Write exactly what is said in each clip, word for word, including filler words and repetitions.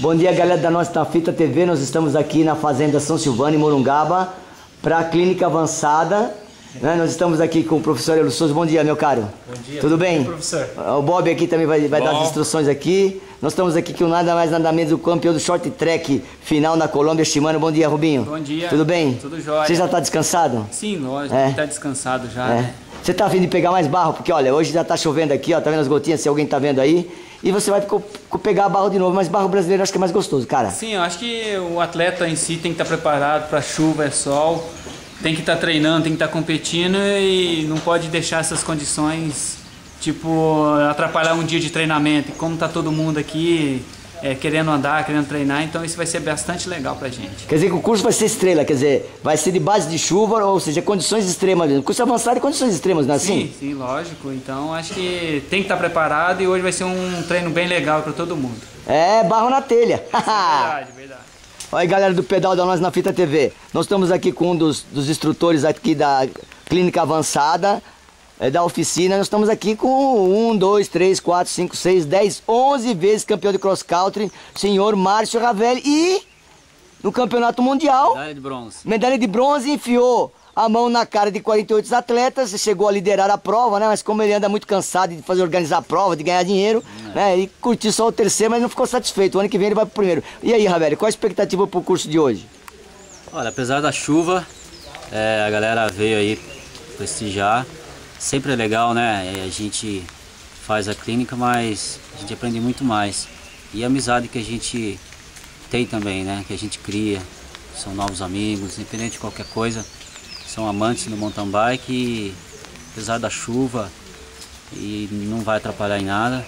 Bom dia, galera da nossa Fita T V. Nós estamos aqui na Fazenda São Silvano, em Morungaba, para a Clínica Avançada. Né? Nós estamos aqui com o professor Hélio Souza. Bom dia, meu caro. Bom dia. Tudo bem? Bom dia, professor. O Bob aqui também vai, vai dar as instruções aqui. Nós estamos aqui com nada mais nada menos do campeão do short track final na Colômbia, Shimano. Bom dia, Rubinho. Bom dia. Tudo bem? Tudo jóia. Você já está descansado? Sim, lógico. É. Está descansado já, É. né? Você tá a fim de pegar mais barro? Porque olha, hoje já tá chovendo aqui, ó, tá vendo as gotinhas, se alguém tá vendo aí. E você vai co- co- pegar barro de novo, mas barro brasileiro eu acho que é mais gostoso, cara. Sim, eu acho que o atleta em si tem que estar preparado para chuva, é sol, tem que estar treinando, tem que estar competindo e não pode deixar essas condições, tipo, atrapalhar um dia de treinamento. E como tá todo mundo aqui é, querendo andar, querendo treinar, então isso vai ser bastante legal pra gente. Quer dizer que o curso vai ser estrela, quer dizer, vai ser de base de chuva, ou seja, condições extremas mesmo. Curso avançado de condições extremas, não é assim? Sim, sim, lógico. Então acho que tem que estar preparado e hoje vai ser um treino bem legal para todo mundo. É, barro na telha. Verdade, verdade. Olha aí, galera do Pedal da Nós na Fita T V. Nós estamos aqui com um dos, dos instrutores aqui da Clínica Avançada, é, da oficina. Nós estamos aqui com um, dois, três, quatro, cinco, seis, dez, onze vezes campeão de cross country, senhor Márcio Ravelli. E no campeonato mundial, Medalha de bronze. medalha de bronze, enfiou a mão na cara de quarenta e oito atletas, chegou a liderar a prova, né? Mas como ele anda muito cansado de fazer organizar a prova, de ganhar dinheiro, é. né? Ele curtiu só o terceiro, mas não ficou satisfeito. O ano que vem ele vai pro primeiro. E aí, Ravelli, qual a expectativa pro curso de hoje? Olha, apesar da chuva, é, a galera veio aí prestigiar. Sempre é legal, né? A gente faz a clínica, mas a gente aprende muito mais. E a amizade que a gente tem também, né? Que a gente cria, são novos amigos, independente de qualquer coisa. São amantes do mountain bike e, apesar da chuva, e não vai atrapalhar em nada.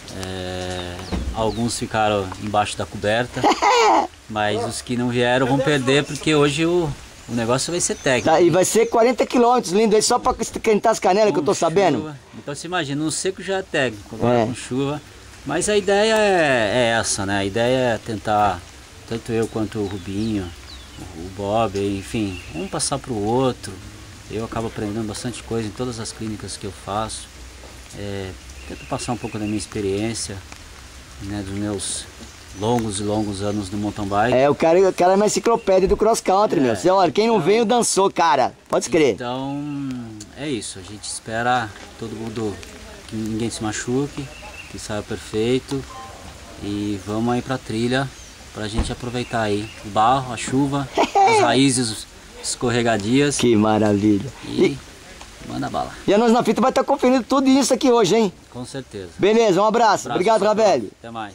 É, alguns ficaram embaixo da coberta, mas os que não vieram vão perder porque hoje o, o negócio vai ser técnico. Tá, e vai ser quarenta quilômetros, lindo aí, só pra esquentar as canelas, que eu tô chuva. sabendo. Então você imagina, no seco já é técnico, agora É. com chuva. Mas a ideia é, é essa, né? A ideia é tentar, tanto eu quanto o Rubinho, o Bob, enfim, um passar para o outro. Eu acabo aprendendo bastante coisa em todas as clínicas que eu faço. É, tento passar um pouco da minha experiência, né, dos meus longos e longos anos no mountain bike. É, o cara, o cara é uma enciclopédia do cross country, É. meu. Você, olha, quem não veio dançou, cara. Pode escrever. Então, é isso. A gente espera todo mundo, que ninguém se machuque, que saia perfeito. E vamos aí pra trilha, pra gente aproveitar aí o barro, a chuva, as raízes escorregadias. Que maravilha. E, E, manda bala. e a Nós na Fita vai estar conferindo tudo isso aqui hoje, hein? Com certeza. Beleza, um abraço. Abraço, Obrigado, pessoal. Ravelli. Até mais.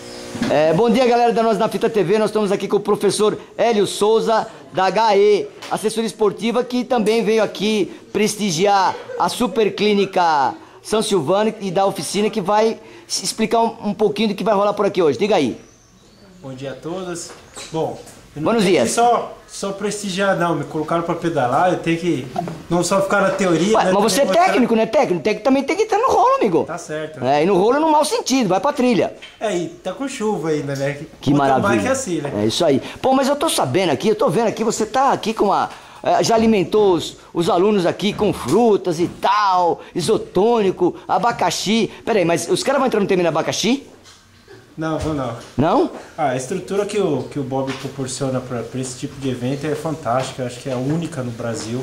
É, bom dia, galera da Nós na Fita T V. Nós estamos aqui com o professor Hélio Souza, da H E, assessoria esportiva, que também veio aqui prestigiar a Super Clínica São Silvano e da oficina, que vai explicar um, um pouquinho do que vai rolar por aqui hoje. Diga aí. Bom dia a todos. Bom, eu não Buenos tenho dias. que só, só prestigiar não, me colocaram para pedalar, eu tenho que não só ficar na teoria, Ué, né, mas você é também mostrar- técnico, né? Técnico, técnico também tem que estar no rolo, amigo. Tá certo. É, e no rolo no mau sentido, vai pra trilha. É, e tá com chuva ainda, né? Que Mountain maravilha. bike é assim, né? É isso aí. Pô, mas eu tô sabendo aqui, eu tô vendo aqui, você tá aqui com uma... eh, já alimentou os, os alunos aqui com frutas e tal, isotônico, abacaxi. Pera aí, mas os caras vão entrar no termo abacaxi? Não, vou não. Não? Ah, a estrutura que o, que o Bob proporciona para esse tipo de evento é fantástica, eu acho que é a única no Brasil.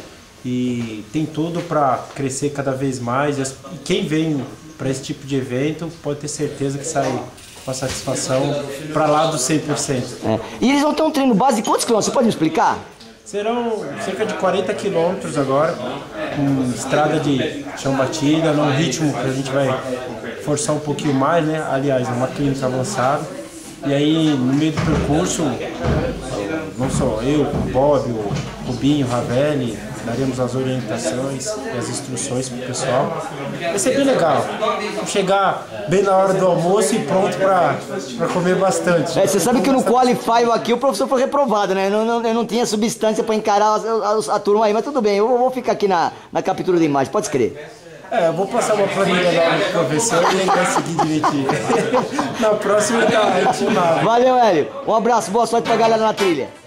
E tem tudo para crescer cada vez mais. E as- e quem vem para esse tipo de evento pode ter certeza que sai com a satisfação para lá dos cem por cento. É. E eles vão ter um treino base de quantos quilômetros? Você pode me explicar? Serão cerca de quarenta quilômetros agora, com estrada de chão batida, num ritmo que a gente vai forçar um pouquinho mais, né? Aliás, numa clínica avançada. E aí, no meio do percurso, não só eu, o Bob, o Rubinho, o Ravelli, daremos as orientações e as instruções para o pessoal. Vai ser bem legal. Vamos chegar bem na hora do almoço e pronto para comer bastante. É, você sabe que no Qualify aqui o professor foi reprovado, né? Eu não, não, eu não tinha substância pra encarar a, a, a turma aí, mas tudo bem, eu vou ficar aqui na, na captura de imagem, pode escrever. É, eu vou passar uma planilha lá pro professor e ele vai seguir direitinho. Na próxima ele tá intimado. Valeu, Hélio. Um abraço, boa sorte pra galera na trilha.